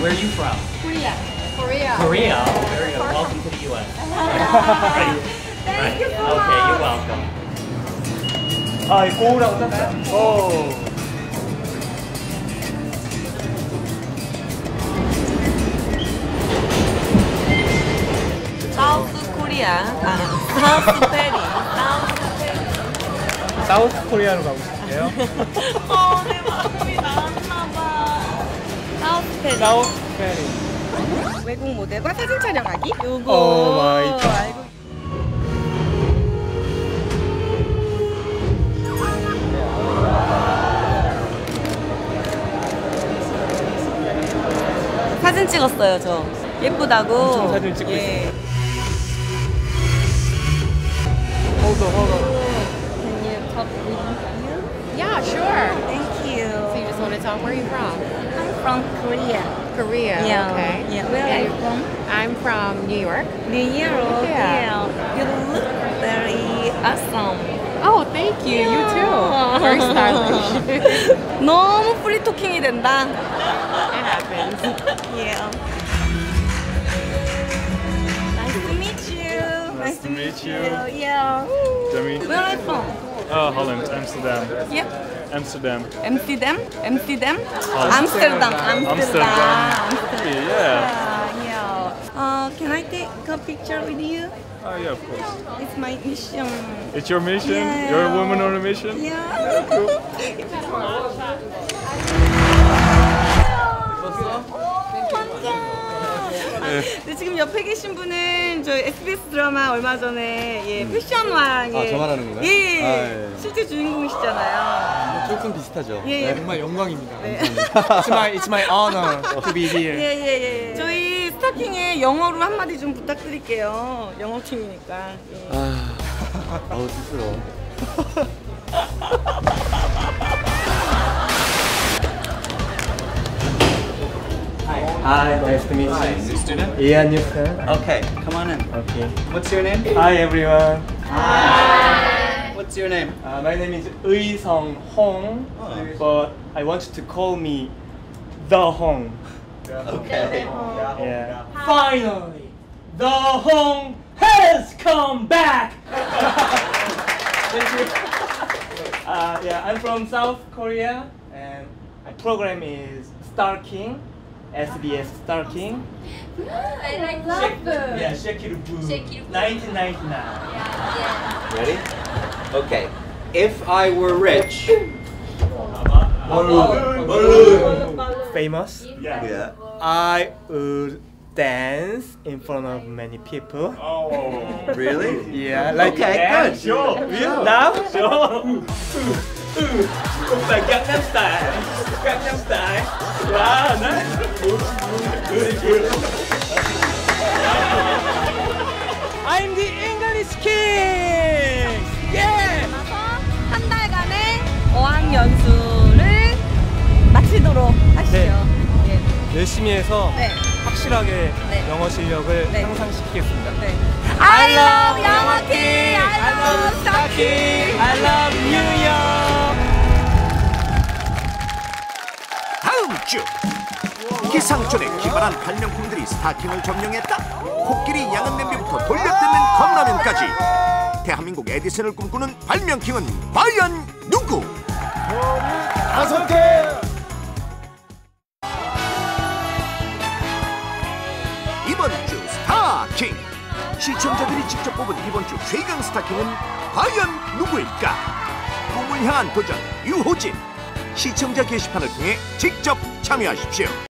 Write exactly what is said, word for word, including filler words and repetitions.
Where are you from? Korea. Korea. Korea. Oh, very good. Welcome to the U S. Right. Thank Right. you so Okay, you're much. welcome. 아, 이 고우라고 땄어요. 오. 사우스 코리아, 아, 사우스 페리, 사우스 페리. 사우스 코리아로 가고 싶으세요? 어, 내 마음이 나왔나봐. 사우스 페리. 사우스 페리. 외국 모델과 사진 촬영하기? 요거. 오 마이 갓. 알고. 사진 찍었어요, 저. 예쁘다고. 엄청 사진 찍고 예. hold on, hold on. Can you talk with you? Yeah, sure. Thank you. So you just want to talk? Where are you from? I'm from Korea. Korea. Yeah. Okay. Yeah. Where are you from? I'm from New York. New York. Yeah. Yeah. You look very awesome. Oh, thank you. You too. Very stylish. 너무 프리 토킹이 된다. It happens. Yeah. Nice to meet you. Nice to meet you. Yeah. Demi. Where are you from? 아, Holland, Amsterdam. Yeah. Amsterdam. Amsterdam? Amsterdam? Amsterdam. Amsterdam. Amsterdam. Amsterdam. Yeah. Yeah. yeah. Uh, can I take a picture with you? Oh, yeah, of course. It's my mission. It's your mission? Yeah. You're a woman on a mission? Yeah. Cool. 네, 지금 옆에 계신 분은 저희 에스비에스 드라마 얼마 전에 예, 패션왕. 아, 저 말하는 건가요? 예, 예. 아, 예. 실제 주인공이시잖아요. 조금 비슷하죠. 예, 예. 정말 영광입니다. 네. It's my it's my honor to be here. 예, 예, 예. 저희 스타킹에 영어로 한마디 좀 부탁드릴게요. 영어팀이니까. 예. 아, 아우 쑥스러워. Hi, nice to meet Hi, you. new student? Yeah, new student. Okay, come on in. Okay. What's your name? Hi, everyone. What's your name? Uh, my name is Uisong Hong, but I want you to call me The Hong. Okay. Yeah. Finally, The Hong has come back. Thank you. Uh, yeah, I'm from South Korea, and my program is Star King, S B S Star King. I like love. Yeah, Shake It Boo. Shake It Boo. nineteen ninety-nine. Yeah, Ready? Okay. If I were rich, Famous. yeah. I would dance in front of many people. Really? Yeah, like Okay, dance. good. Sure. Now, sure. Like Gangnam Style. Gangnam Style. Wow, nice. Good, good. I'm the English king. Yeah. 한 달간의 어학 연수를 마치도록 하시죠. 예. 열심히 해서 네. 확실하게 네. 영어 실력을 네. 향상시키겠습니다. 네. I love 영어팀. I love 스타킹. I love New York. 다음 주 기상촌에 기발한 발명품들이 스타킹을 점령했다. 코끼리 양은 냄비부터 돌려뜯는 컵라면까지 대한민국 에디슨을 꿈꾸는 발명킹은 과연 누구? 다섯 개. 이번 주 스타킹 시청자들이 직접 뽑은 이번 주 최강 스타킹은 과연 누구일까? 꿈을 향한 도전 유호진 시청자 게시판을 통해 직접 참여하십시오.